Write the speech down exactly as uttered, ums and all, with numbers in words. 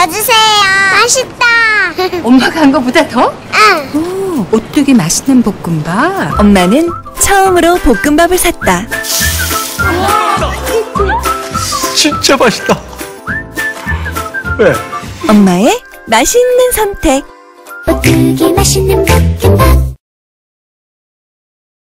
더 주세요. 맛있다. 엄마가 한 거보다 더? 응. 오, 오뚜기 맛있는 볶음밥. 엄마는 처음으로 볶음밥을 샀다. 진짜 맛있다. 왜? 엄마의 맛있는 선택. 오뚜기 맛있는 볶음밥.